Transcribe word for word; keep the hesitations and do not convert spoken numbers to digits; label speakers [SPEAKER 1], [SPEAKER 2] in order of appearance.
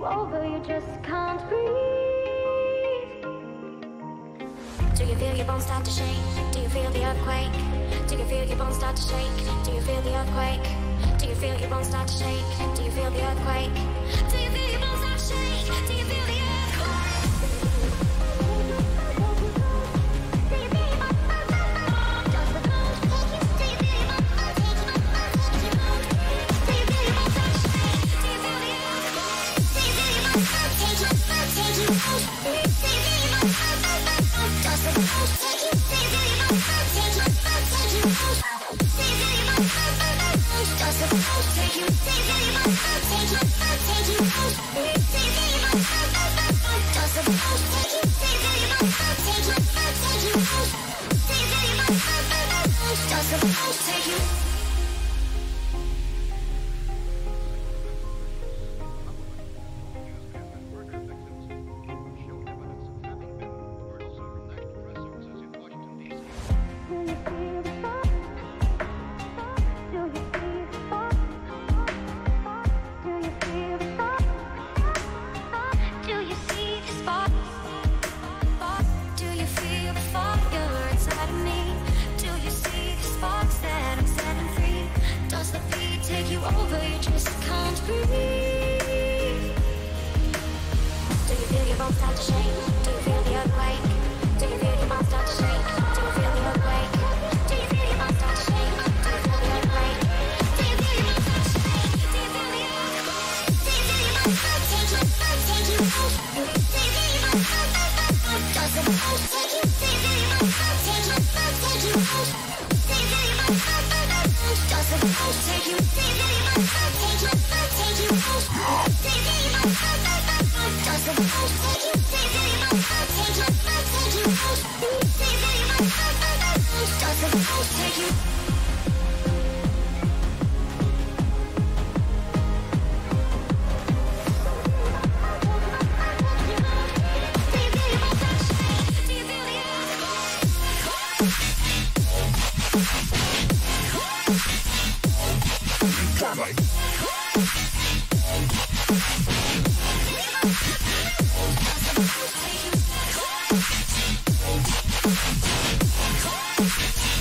[SPEAKER 1] you over, you just can't breathe. Do you feel your bones start to shake? Do you feel the earthquake? Do you feel your bones start to shake? Do you feel the earthquake? Do you feel your bones start to shake? Do you feel the earthquake? Do you feel your bones start to shake? Do you feel the take you.
[SPEAKER 2] Take you.